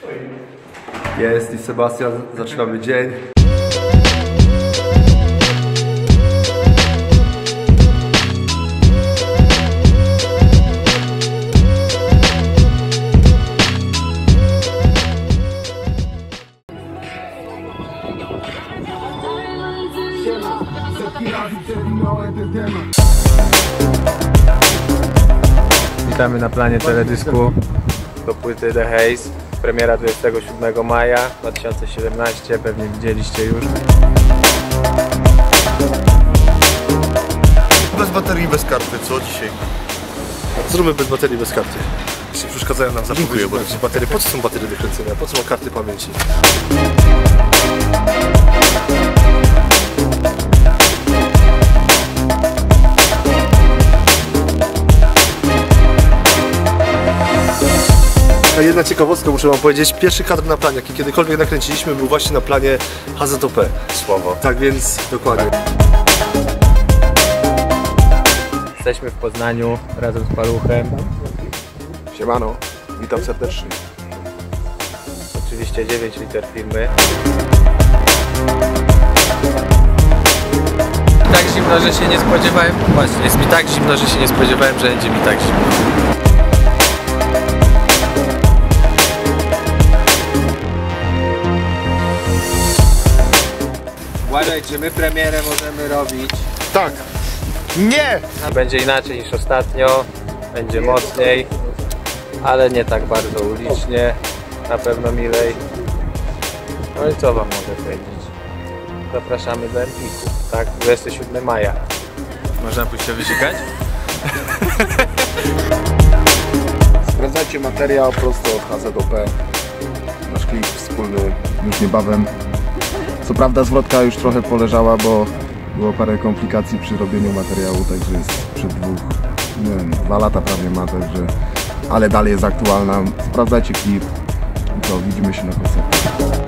Jest i Sebastian, zaczynamy dzień. Witamy na planie teledysku do płyty The Haze. Premiera 27 maja 2017, pewnie widzieliście już. Bez baterii, bez karty, co dzisiaj? Zróbmy bez baterii, bez karty. Jeśli przeszkadzają nam zapowiedzi baterie. Po co są baterie do kręcenia? Po co są karty pamięci? Jedna ciekawostka, muszę wam powiedzieć, pierwszy kadr na planie, jaki kiedykolwiek nakręciliśmy, był właśnie na planie HZOP. Sława. Tak więc, dokładnie. Jesteśmy w Poznaniu razem z Paluchem. Siemano, witam serdecznie. Oczywiście 9 liter firmy. Tak zimno, że się nie spodziewałem. Właśnie, jest mi tak zimno, że się nie spodziewałem, że będzie mi tak zimno. Uważaj, czy my premierę możemy robić? Tak. Nie! Będzie inaczej niż ostatnio, będzie mocniej, ale nie tak bardzo ulicznie, na pewno milej. No i co wam mogę powiedzieć? Zapraszamy do Empiku, tak? 27 maja. Można pójść się wysikać? Sprawdzajcie materiał prosto od HZOP. Nasz klip wspólny już niebawem. Co prawda zwrotka już trochę poleżała, bo było parę komplikacji przy robieniu materiału, także jest przed nie wiem, 2 lata prawie ma, także, ale dalej jest aktualna. Sprawdzajcie klip i to widzimy się na koncercie.